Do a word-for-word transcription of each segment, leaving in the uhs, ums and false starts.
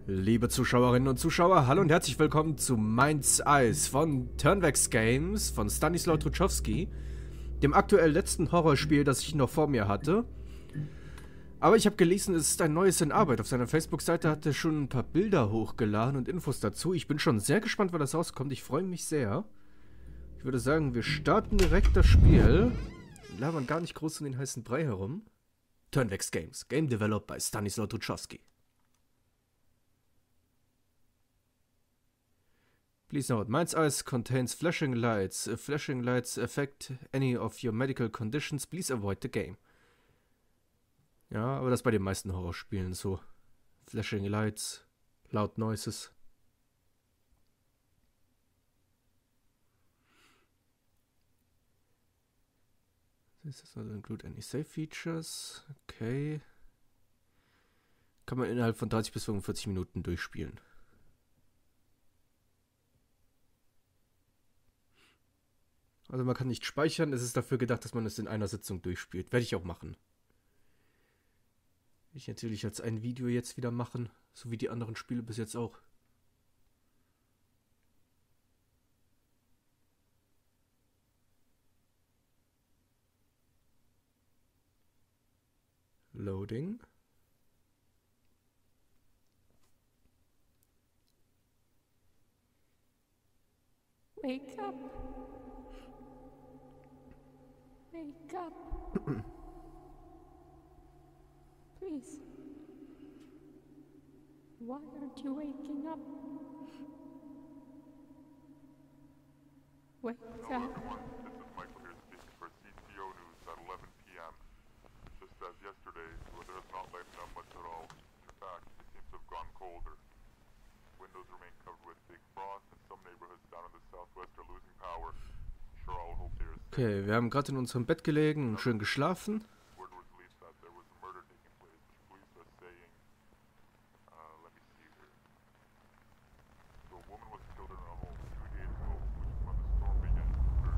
Liebe Zuschauerinnen und Zuschauer, hallo und herzlich willkommen zu Mind's Eyes von Turnvex Games von Stanislaw Trutschowski, dem aktuell letzten Horrorspiel, das ich noch vor mir hatte. Aber ich habe gelesen, es ist ein neues in Arbeit. Auf seiner Facebook-Seite hat er schon ein paar Bilder hochgeladen und Infos dazu. Ich bin schon sehr gespannt, wann das rauskommt. Ich freue mich sehr. Ich würde sagen, wir starten direkt das Spiel. Wir labern gar nicht groß in den heißen Brei herum. Turnvex Games, Game Developed by Stanislaw Trutschowski. Please note, Mind's Eyes contains flashing lights. If flashing lights affect any of your medical conditions, please avoid the game. Ja, aber das ist bei den meisten Horrorspielen so. Flashing lights, loud noises. This does not include any save features. Okay. Kann man innerhalb von dreißig bis fünfundvierzig Minuten durchspielen. Also man kann nicht speichern, es ist dafür gedacht, dass man es in einer Sitzung durchspielt. Werde ich auch machen. Will ich natürlich als ein Video jetzt wieder machen, so wie die anderen Spiele bis jetzt auch. Loading. Wake up. Wake up. Please. Why aren't you waking up? Wake Hello up. everyone, this is Michael here speaking for C T O News at eleven p m Just as yesterday, the weather has not lightened up much at all. In fact, it seems to have gone colder. Windows remain covered with thick frost, and some neighborhoods down in the southwest are losing power. Sure, I'll hope they are safe. Okay, wir haben gerade in unserem Bett gelegen und schön geschlafen. Word was released that there was a murder taking place, which police are saying, uh, let me see here. So a woman was killed in her home two days ago, which is when the storm began to occur.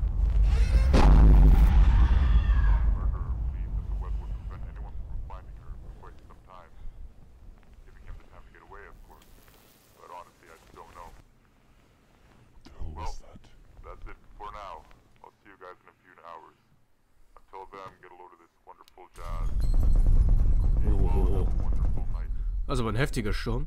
Murderer believes that the web would prevent anyone from finding her for quite some time, giving him the time to get away, of course. But honestly, I just don't know. Well, that's it for now. I'll see you guys in a few hours. Until then, get a load of this wonderful jazz. See you all, have a wonderful night. Also ein heftiger Sturm.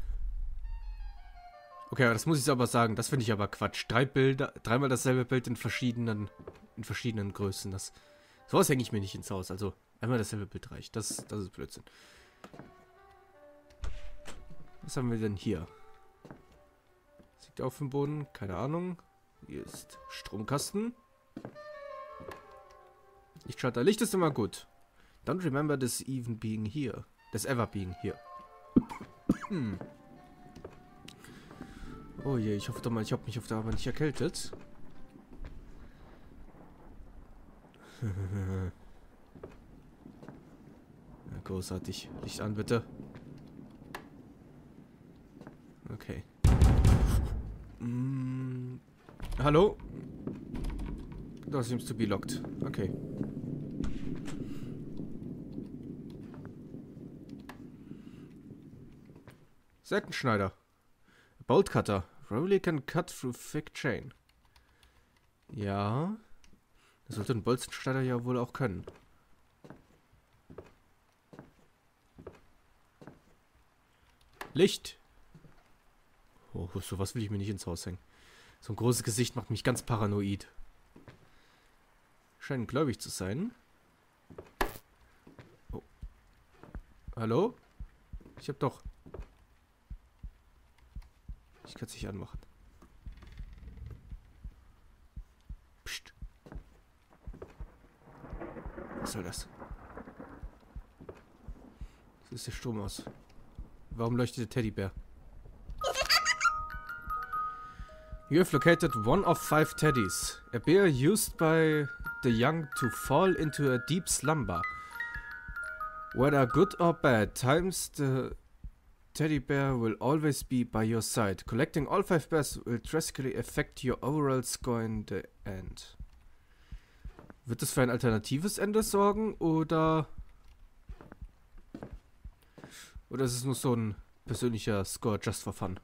Okay, aber das muss ich aber sagen, das finde ich aber Quatsch. Drei Bilder, dreimal dasselbe Bild in verschiedenen, in verschiedenen Größen. Das, sowas hänge ich mir nicht ins Haus. Also einmal dasselbe Bild reicht. Das, das ist Blödsinn. Was haben wir denn hier? Das liegt auf dem Boden, keine Ahnung. Hier ist Stromkasten. Lichtschalter. Licht ist immer gut. Don't remember this even being here. This ever being here. Hm. Oh je, ich hoffe doch mal, ich habe mich auf der Arbeit nicht erkältet. Ja, großartig. Licht an, bitte. Okay. Mm. Hallo? That seems to be locked. Okay. Sägenschneider. Bolt cutter. Rolly can cut through thick chain. Ja. Das sollte ein Bolzenschneider ja wohl auch können. Licht. Oh, sowas will ich mir nicht ins Haus hängen. So ein großes Gesicht macht mich ganz paranoid. Scheint gläubig zu sein. Oh. Hallo? Ich hab doch... Ich kann es nicht anmachen. Psst. Was soll das? Das ist der Strom aus. Warum leuchtet der Teddybär? You have located one of five teddies. A bear used by the young to fall into a deep slumber. Whether good or bad, times the teddy bear will always be by your side. Collecting all five bears will drastically affect your overall score in the end. Wird das für ein alternatives Ende sorgen, oder... Oder ist es nur so ein persönlicher Score just for fun.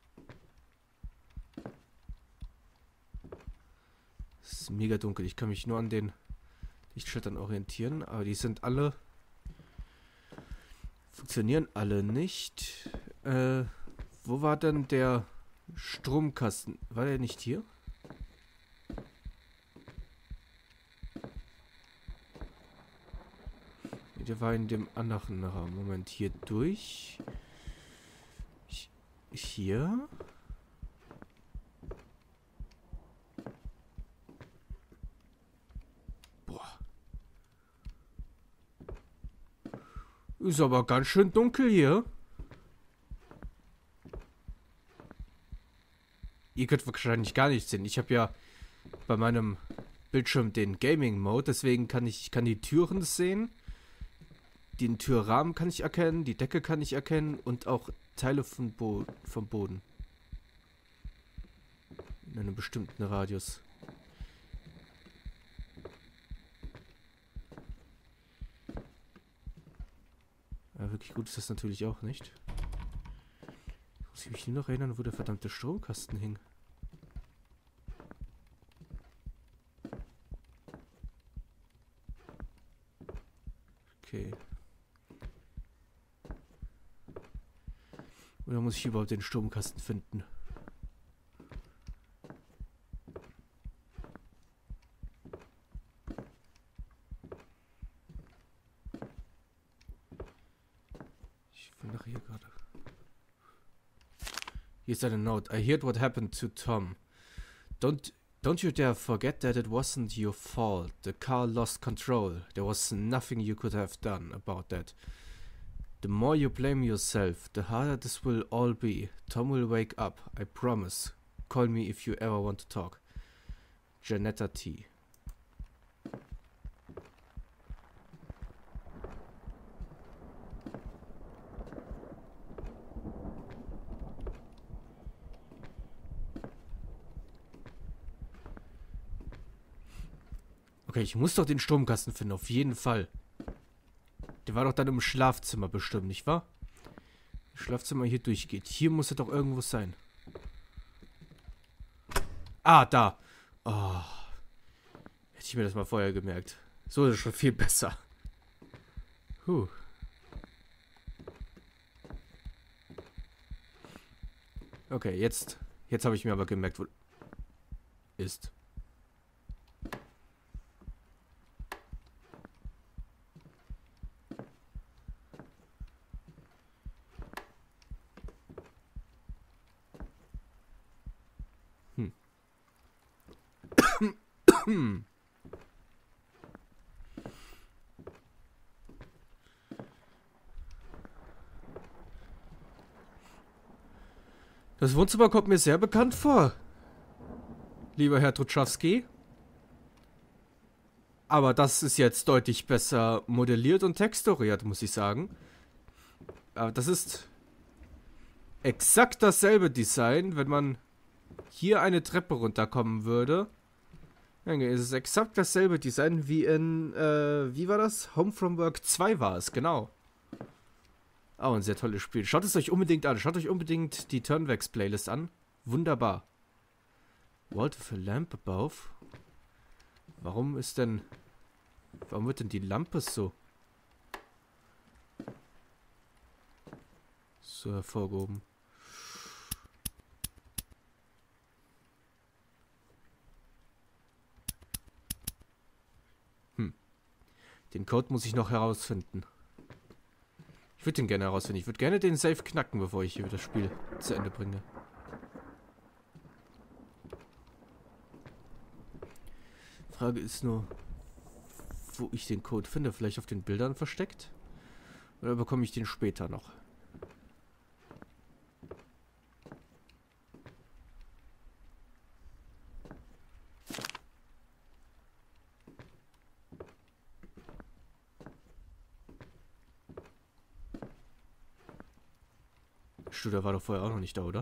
Es ist mega dunkel. Ich kann mich nur an den Lichtschaltern orientieren, aber die sind alle... funktionieren alle nicht. Äh, wo war denn der Stromkasten? War der nicht hier? Der war in dem anderen Raum. Moment, hier durch. Hier. Boah. Ist aber ganz schön dunkel hier. Ihr könnt wahrscheinlich gar nichts sehen. Ich habe ja bei meinem Bildschirm den Gaming-Mode, deswegen kann ich, ich kann die Türen sehen. Den Türrahmen kann ich erkennen, die Decke kann ich erkennen und auch Teile vom, Bo vom Boden. In einem bestimmten Radius. Ja, wirklich gut ist das natürlich auch nicht. Muss ich mich nur noch erinnern, wo der verdammte Stromkasten hing. Okay. Oder muss ich überhaupt den Stromkasten finden? Ich will nach hier gerade. Hier ist eine Note. I heard what happened to Tom. Don't don't you dare forget that it wasn't your fault. The car lost control. There was nothing you could have done about that. The more you blame yourself, the harder this will all be. Tom will wake up, I promise. Call me if you ever want to talk. Janetta T. Okay, ich muss doch den Stromkasten finden, auf jeden Fall. Der war doch dann im Schlafzimmer bestimmt, nicht wahr? Das Schlafzimmer hier durchgeht. Hier muss er doch irgendwo sein. Ah, da. Oh. Hätte ich mir das mal vorher gemerkt. So ist es schon viel besser. Huh. Okay, jetzt. Jetzt habe ich mir aber gemerkt, wo ist. Hm. Das Wohnzimmer kommt mir sehr bekannt vor, lieber Herr Trutschowski. Aber das ist jetzt deutlich besser modelliert und texturiert, muss ich sagen. Aber das ist exakt dasselbe Design, wenn man hier eine Treppe runterkommen würde. Es ist exakt dasselbe Design wie in, äh, wie war das? Home from Work zwei war es, genau. Oh, ein sehr tolles Spiel. Schaut es euch unbedingt an. Schaut euch unbedingt die Turnvex Playlist an. Wunderbar. Walt with a lamp above. Warum ist denn, warum wird denn die Lampe so, so hervorgehoben? Den Code muss ich noch herausfinden. Ich würde den gerne herausfinden. Ich würde gerne den Safe knacken, bevor ich hier das Spiel zu Ende bringe. Frage ist nur, wo ich den Code finde. Vielleicht auf den Bildern versteckt? Oder bekomme ich den später noch? Der war doch vorher auch noch nicht da, oder?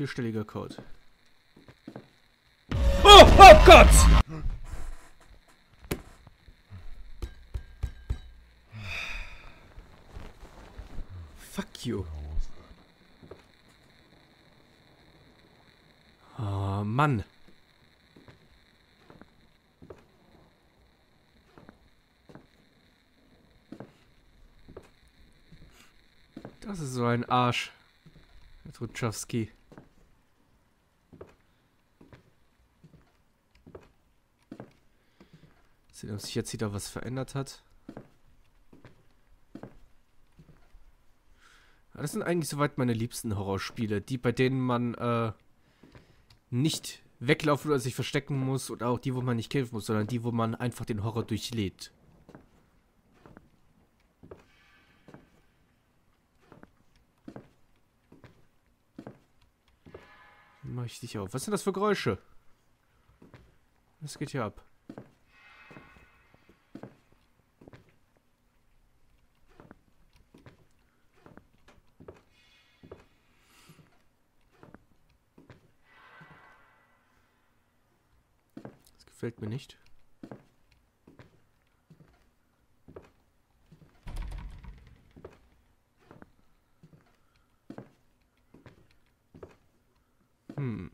vierstelliger Code. Oh, oh Gott! Fuck you. Oh, Mann. Das ist so ein Arsch. Trutschowski. Sehen, ob sich jetzt wieder was verändert hat. Das sind eigentlich soweit meine liebsten Horrorspiele. Die, bei denen man äh, nicht weglaufen oder sich verstecken muss. Oder auch die, wo man nicht kämpfen muss, sondern die, wo man einfach den Horror durchlebt. Mach ich dich auf. Was sind das für Geräusche? Was geht hier ab? Das gefällt mir nicht. Hm.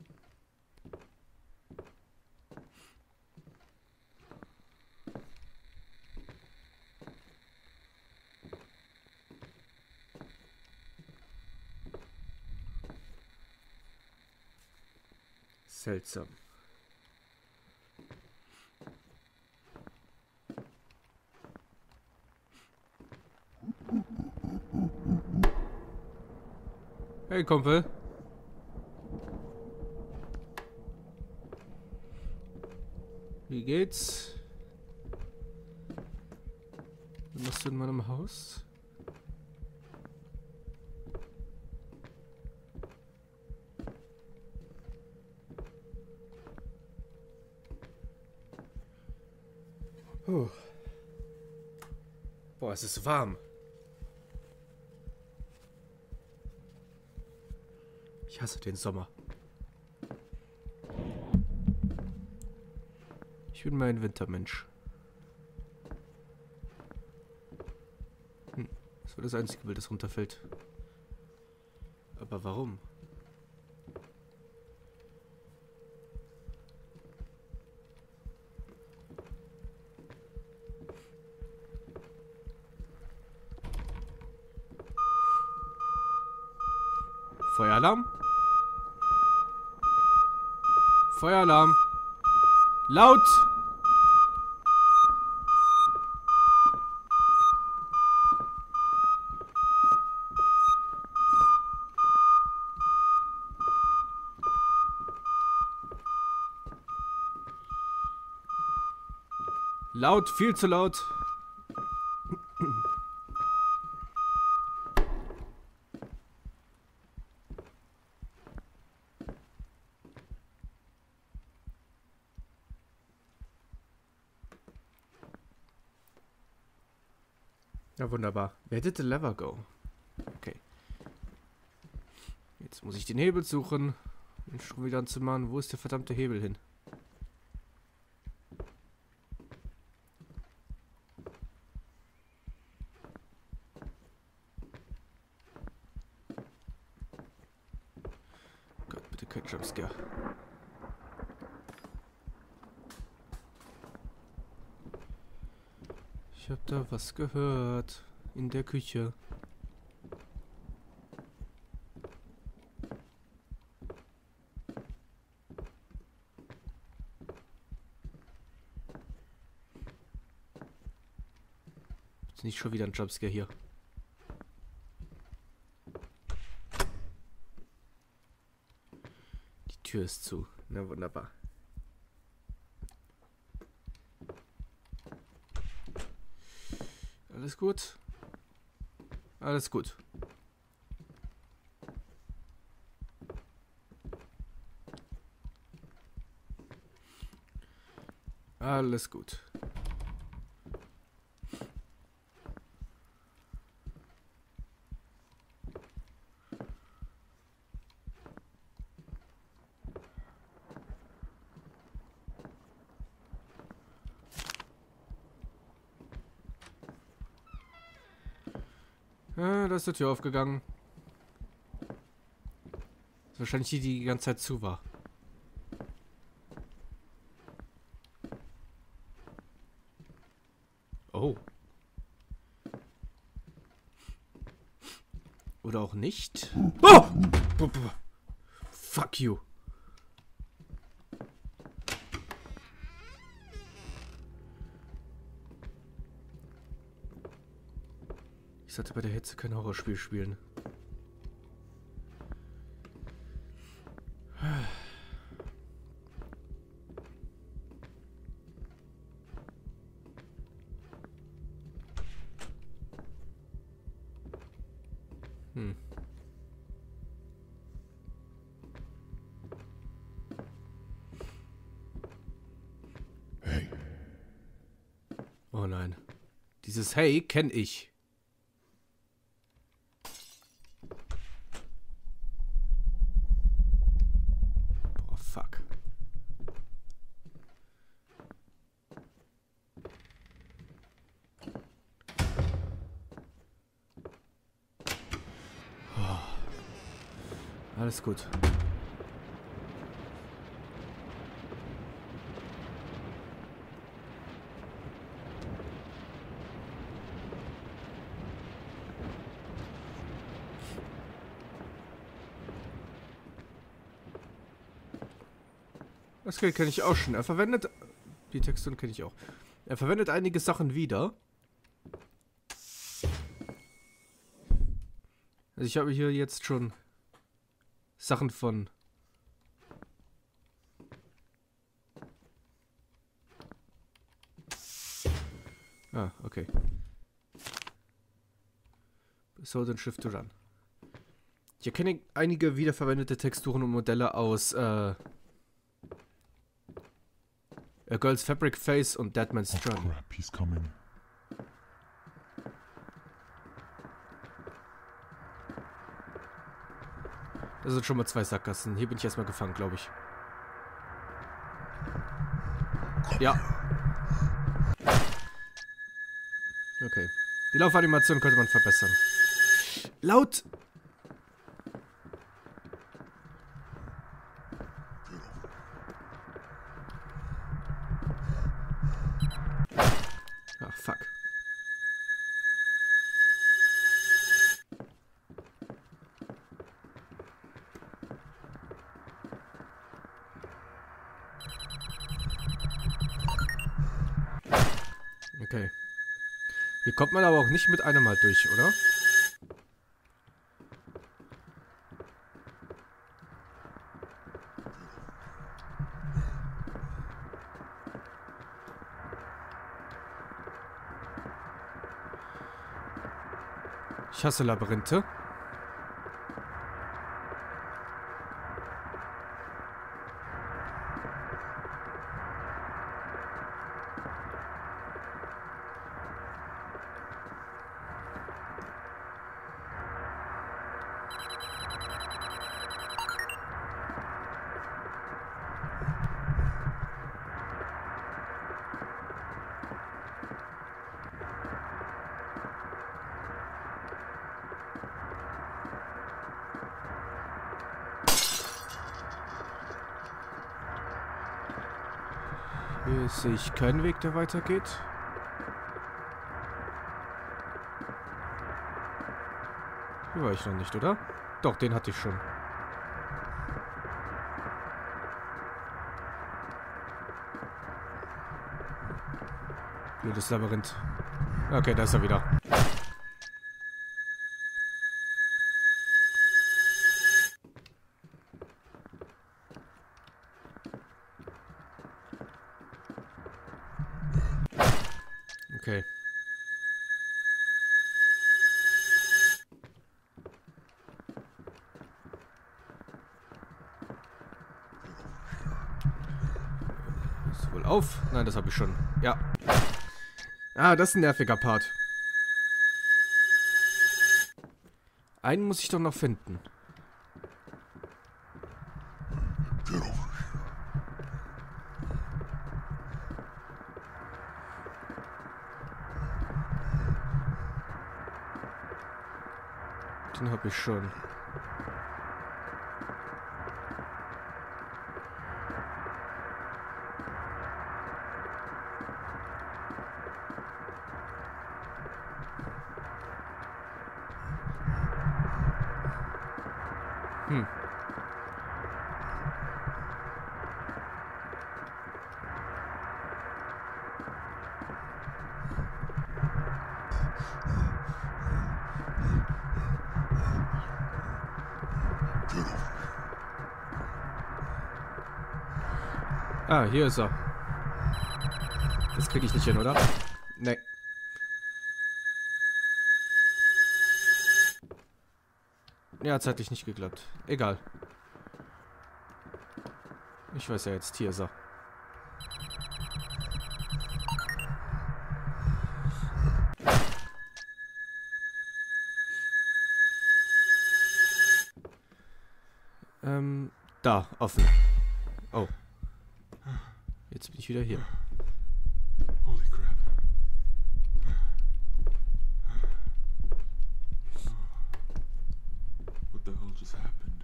Seltsam. Hey, Kumpel. Wie geht's? Was machst du in meinem Haus? Puh. Boah, es ist warm. Ich hasse den Sommer. Ich bin mal ein Wintermensch. Hm, das war das einzige Bild, das runterfällt. Aber warum? Feueralarm? Feueralarm! Laut! Laut, viel zu laut. Ja, wunderbar. Where did the lever go? Okay. Jetzt muss ich den Hebel suchen. Den Strom wieder anzumachen. Wo ist der verdammte Hebel hin? Gott, bitte kein Jumpscare. Ich hab da was gehört. In der Küche. Ist nicht schon wieder ein Jumpscare hier. Die Tür ist zu. Na wunderbar. Alles gut? Alles gut. Alles gut. Ah, da ist die Tür aufgegangen. Das ist wahrscheinlich die, die die ganze Zeit zu war. Oh. Oder auch nicht. Oh! Fuck you. Ich sollte bei der Hitze kein Horrorspiel spielen. Hm. Hey. Oh nein. Dieses Hey kenne ich. Boah, fuck. Alles gut. Das kenne ich auch schon. Er verwendet... Die Texturen kenne ich auch. Er verwendet einige Sachen wieder. Also ich habe hier jetzt schon Sachen von... Ah, okay. So, dann Shift to Run. Ich erkenne einige wiederverwendete Texturen und Modelle aus äh, A Girl's Fabric Face und Deadman's Oh Journey. crap, he's coming. Das sind schon mal zwei Sackgassen. Hier bin ich erstmal gefangen, glaube ich. Ja. Okay. Die Laufanimation könnte man verbessern. Laut! Ach, fuck. Okay. Hier kommt man aber auch nicht mit einem Mal durch, oder? Ich hasse Labyrinthe. Hier sehe ich keinen Weg, der weitergeht. Hier war ich noch nicht, oder? Doch, den hatte ich schon. Blödes Labyrinth. Okay, da ist er wieder. Okay. Ist wohl auf? Nein, das habe ich schon. Ja. Ah, das ist ein nerviger Part. Einen muss ich doch noch finden. Get over here. Den habe ich schon. Hm. Ah, hier ist er. Das kriege ich nicht hin, oder? Nee. Ja, zeitlich nicht geklappt. Egal. Ich weiß ja jetzt, hier ist er. Ähm, da, offen. Oh. Jetzt bin ich wieder hier. Holy crap. What the hell just happened?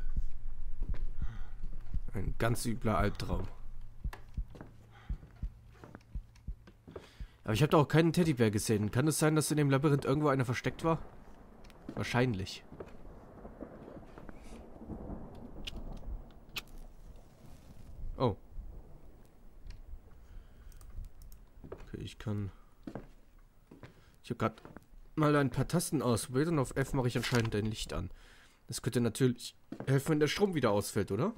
Ein ganz übler Albtraum. Aber ich habe da auch keinen Teddybär gesehen. Kann es sein, dass in dem Labyrinth irgendwo einer versteckt war? Wahrscheinlich. Oh. Okay, ich kann... Ich habe gerade mal ein paar Tasten ausprobiert und auf F mache ich anscheinend ein Licht an. Das könnte natürlich helfen, wenn der Strom wieder ausfällt, oder?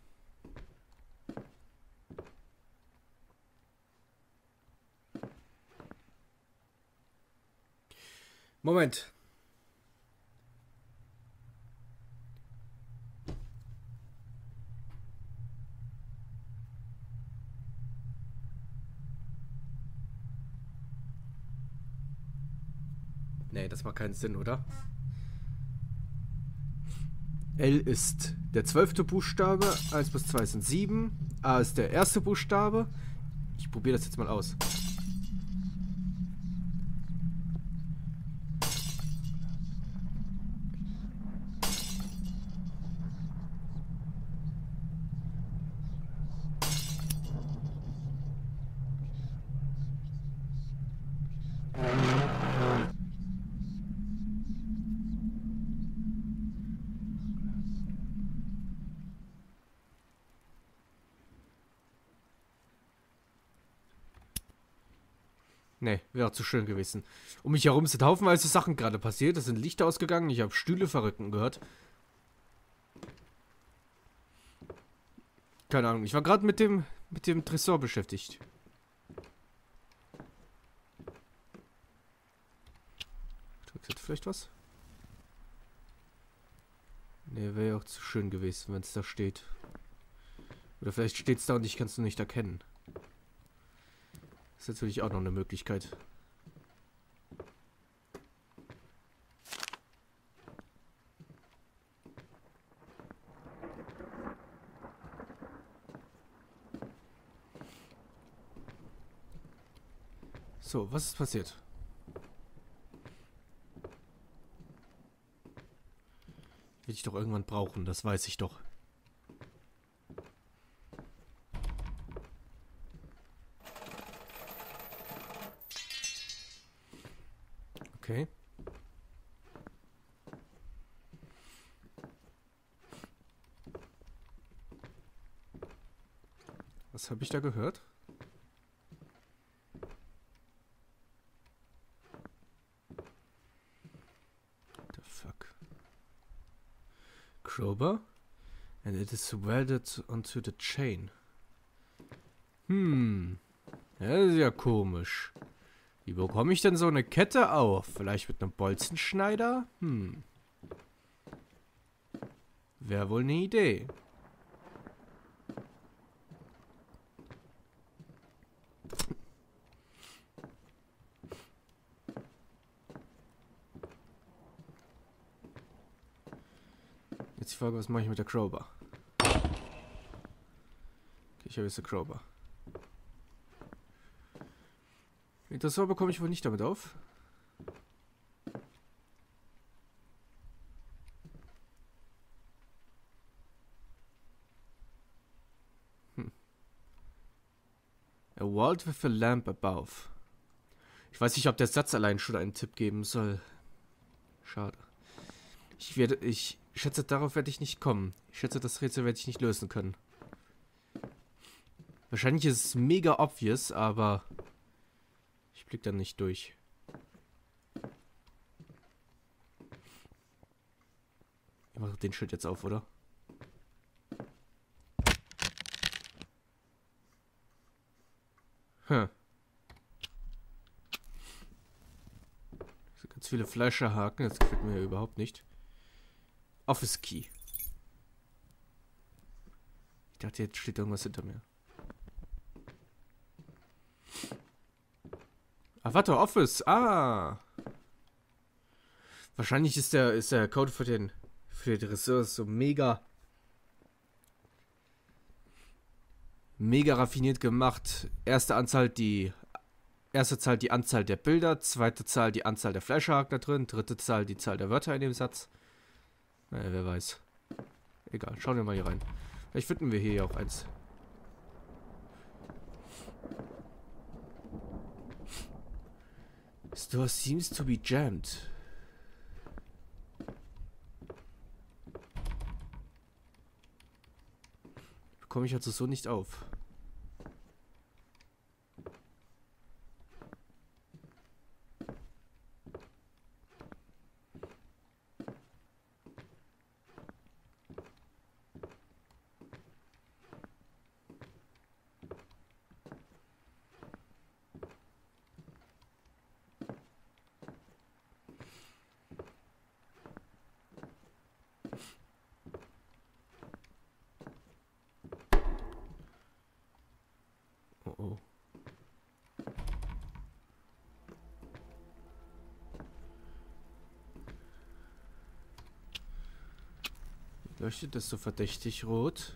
Moment. Nee, das macht keinen Sinn, oder? L ist der zwölfte Buchstabe, eins plus zwei sind sieben, A ist der erste Buchstabe. Ich probiere das jetzt mal aus. Nee, wäre zu schön gewesen. Um mich herum sind haufenweise Sachen gerade passiert. Es sind Lichter ausgegangen. Ich habe Stühle verrücken gehört. Keine Ahnung. Ich war gerade mit dem mit dem Tresor beschäftigt. Drückt jetzt vielleicht was? Nee, wäre ja auch zu schön gewesen, wenn es da steht. Oder vielleicht steht es da und ich kann es nur nicht erkennen. Das ist natürlich auch noch eine Möglichkeit. So, was ist passiert? Will ich doch irgendwann brauchen, das weiß ich doch. Okay. Was habe ich da gehört? The fuck? Crowbar? And it is welded onto the chain. Hm. Ja, das ist ja komisch. Wie bekomme ich denn so eine Kette auf? Vielleicht mit einem Bolzenschneider? Hm. Wäre wohl eine Idee. Jetzt die Frage, was mache ich mit der Crowbar? Okay, ich habe jetzt eine Crowbar. Das so bekomme ich wohl nicht damit auf. A world with a lamp above. Ich weiß nicht, ob der Satz allein schon einen Tipp geben soll. Schade. Ich werde, ich schätze, darauf werde ich nicht kommen. Ich schätze, das Rätsel werde ich nicht lösen können. Wahrscheinlich ist es mega obvious, aber ich blick dann nicht durch. Ich mache den Schild jetzt auf, oder? Hm. So ganz viele Fleischerhaken, das gefällt mir überhaupt nicht. Office Key. Ich dachte, jetzt steht irgendwas hinter mir. Ah, warte, Office. Ah. Wahrscheinlich ist der, ist der Code für den, für die Ressource so mega, mega raffiniert gemacht. Erste Anzahl die, erste Zahl die Anzahl der Bilder, zweite Zahl die Anzahl der Fleischerhaken da drin, dritte Zahl die Zahl der Wörter in dem Satz. Naja, wer weiß. Egal, schauen wir mal hier rein. Vielleicht finden wir hier ja auch eins. Store seems to be jammed. Bekomme ich also so nicht auf. Oh oh. Leuchtet das so verdächtig rot?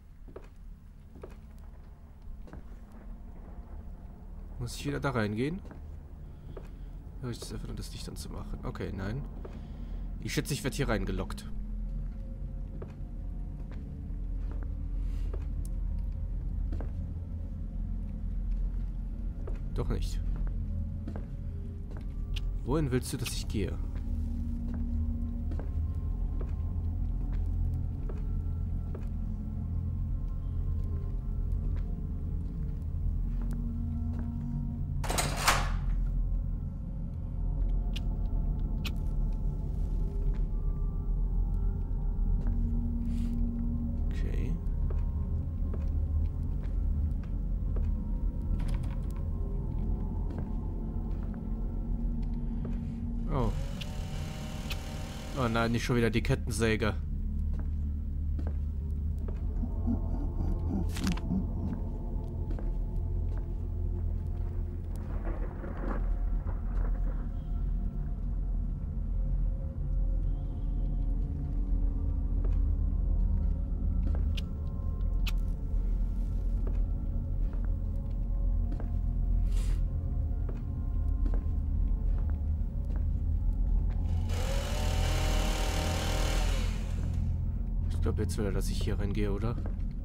Muss ich wieder da reingehen? Höre ich das einfach nur, das Licht anzumachen? Okay, nein. Ich schätze, ich werde hier reingelockt. Doch nicht. Wohin willst du, dass ich gehe? Okay. Oh. Oh nein, nicht schon wieder die Kettensäge. Ich glaube, jetzt will er, dass ich hier reingehe, oder?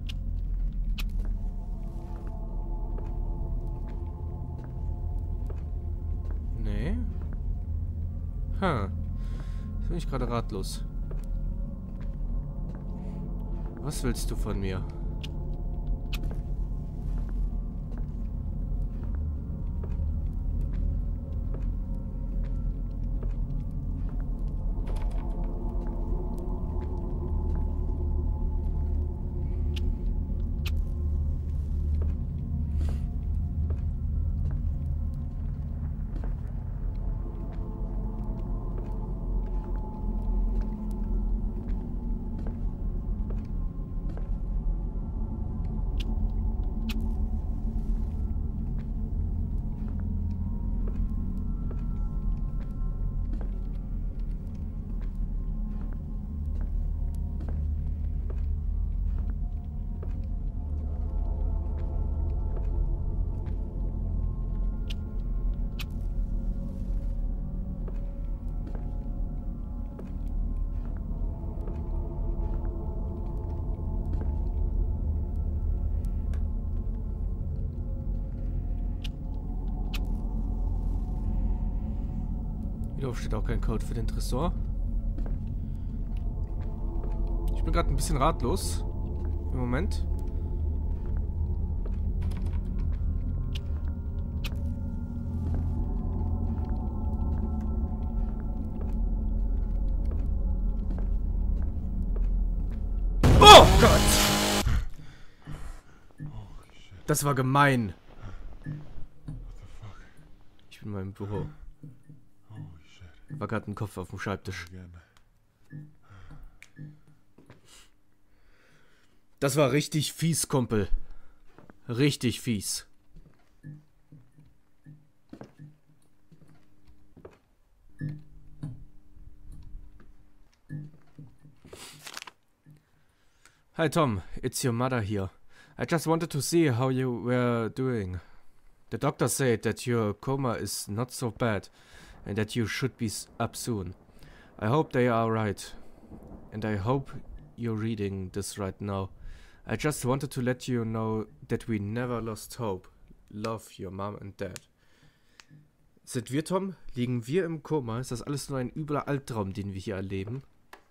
Nee. Ha. Jetzt bin ich gerade ratlos. Was willst du von mir? Hier steht auch kein Code für den Tresor. Ich bin gerade ein bisschen ratlos. Im Moment. Oh Gott! Das war gemein. Ich bin in meinem Büro. War gerade ein Kopf auf dem Schreibtisch. Das war richtig fies, Kumpel. Richtig fies. Hi Tom, it's your mother here. I just wanted to see how you were doing. The doctor said that your coma is not so bad and that you should be up soon. I hope they are right. And I hope you're reading this right now. I just wanted to let you know that we never lost hope. Love, your mom and dad. Sind wir, Tom? Liegen wir im Koma? Ist das alles nur ein übler Albtraum, den wir hier erleben?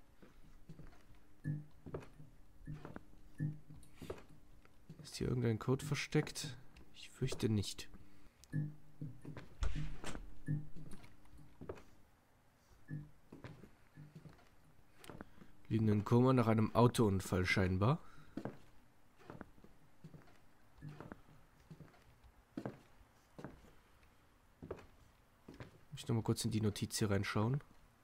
Ist hier irgendein Code versteckt? Ich fürchte nicht. Liegen im Koma nach einem Autounfall scheinbar. Ich noch mal kurz in die Notiz hier reinschauen.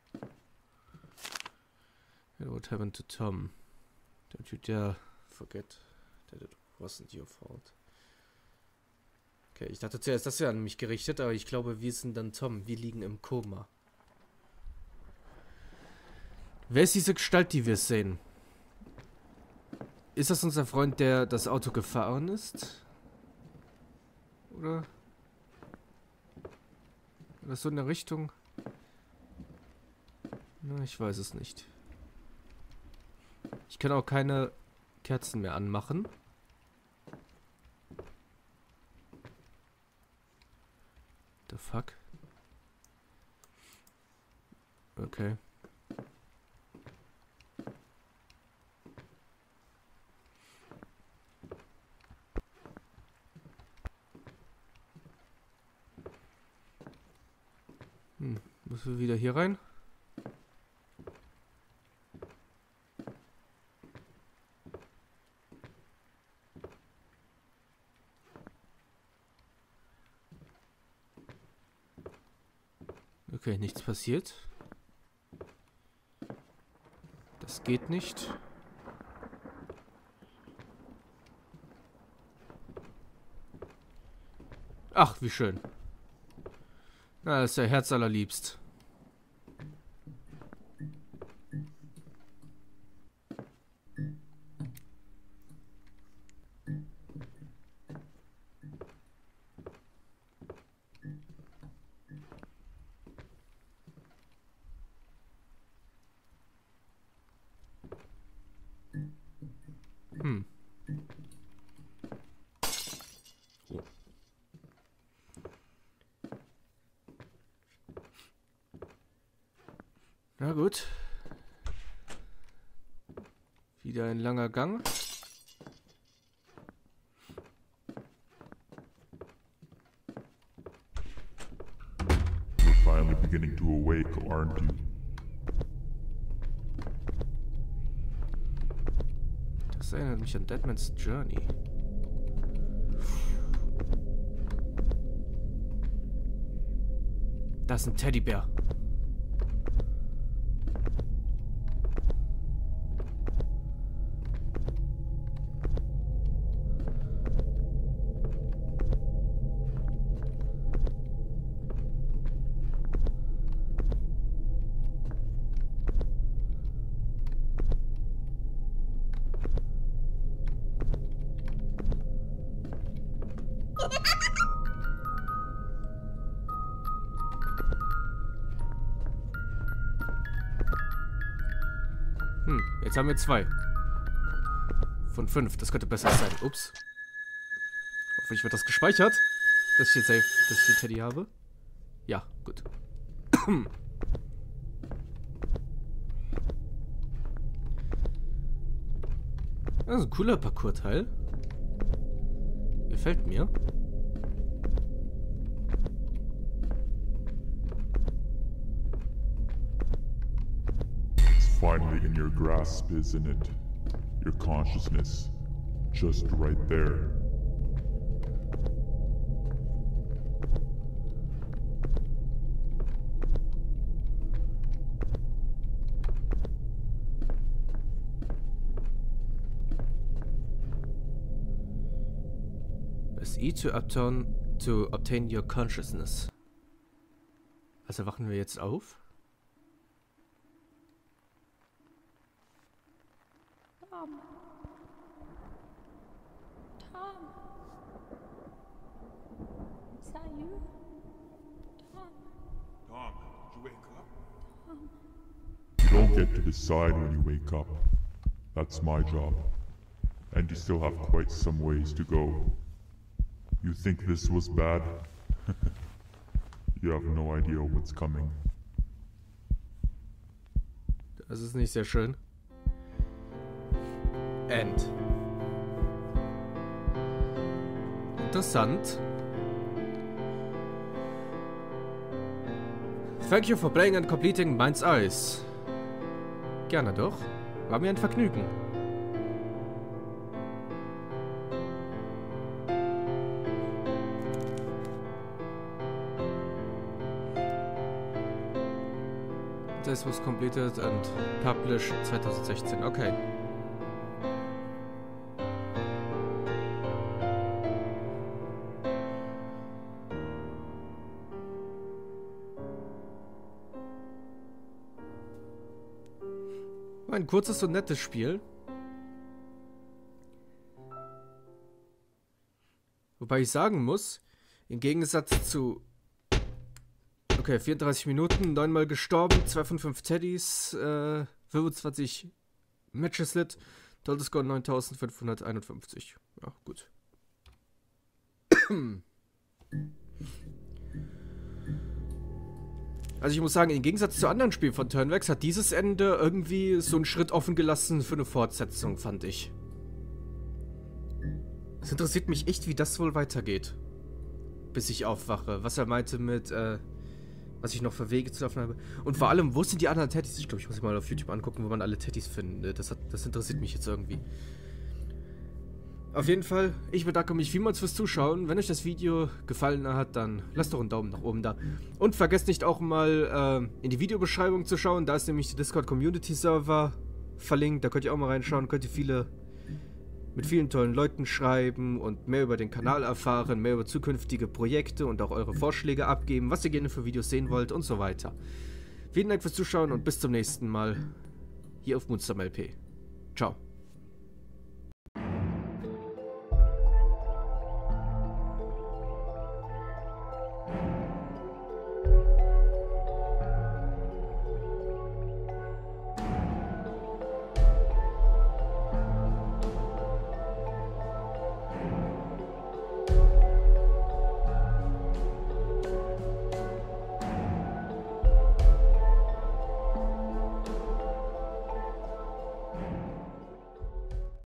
What happened to Tom? Don't you dare forget that it wasn't your fault. Okay, ich dachte zuerst, das wäre an mich gerichtet, aber ich glaube, wir sind dann Tom. Wir liegen im Koma. Wer ist diese Gestalt, die wir sehen? Ist das unser Freund, der das Auto gefahren ist? Oder? Oder so in der Richtung? Na, ich weiß es nicht. Ich kann auch keine Kerzen mehr anmachen. The fuck? Okay. Hm, müssen wir wieder hier rein? Okay, nichts passiert. Das geht nicht. Ach, wie schön. Na, das ist ja herzallerliebst. Hm. Oh. Na gut. Wieder ein langer Gang. You're finally beginning to awake, aren't you? Das erinnert mich an Deadman's Journey. Das ist ein Teddybär. Hm, jetzt haben wir zwei. Von fünf. Das könnte besser sein. Ups. Hoffentlich wird das gespeichert. Dass ich jetzt safe, dass ich den Teddy habe. Ja, gut. Das ist ein cooler Parcours-Teil. Gefällt mir. It's finally in your grasp, isn't it? Your consciousness. Just right there. Press E to obtain, to obtain your consciousness. Also wachen wir jetzt auf? Tom. Tom. Is that you? Tom. Tom, did you wake up? You don't get to decide when you wake up. That's my job. And you still have quite some ways to go. You think this was bad? You have no idea what's coming. Das ist nicht sehr schön. End. Interessant. Thank you for playing and completing Mind's Eyes. Gerne doch. War mir ein Vergnügen. This was completed and published zwanzig sechzehn. Okay. Ein kurzes und nettes Spiel. Wobei ich sagen muss, im Gegensatz zu... Okay, vierunddreißig Minuten, neunmal gestorben, zwei von fünf Teddys, äh, fünfundzwanzig Matches lit, Total Score neuntausendfünfhunderteinundfünfzig. Ja, gut. Also ich muss sagen, im Gegensatz zu anderen Spielen von Turnvex hat dieses Ende irgendwie so einen Schritt offen gelassen für eine Fortsetzung, fand ich. Es interessiert mich echt, wie das wohl weitergeht. Bis ich aufwache. Was er meinte mit, äh, was ich noch für Wege zu laufen habe. Und vor allem, wo sind die anderen Teddys? Ich glaube, ich muss mal auf YouTube angucken, wo man alle Teddys findet. Das, hat, das interessiert mich jetzt irgendwie. Auf jeden Fall, ich bedanke mich vielmals fürs Zuschauen. Wenn euch das Video gefallen hat, dann lasst doch einen Daumen nach oben da. Und vergesst nicht auch mal äh, in die Videobeschreibung zu schauen. Da ist nämlich der Discord Community Server verlinkt. Da könnt ihr auch mal reinschauen. Könnt ihr viele mit vielen tollen Leuten schreiben und mehr über den Kanal erfahren, mehr über zukünftige Projekte und auch eure Vorschläge abgeben, was ihr gerne für Videos sehen wollt und so weiter. Vielen Dank fürs Zuschauen und bis zum nächsten Mal hier auf Moonstorm L P. Ciao.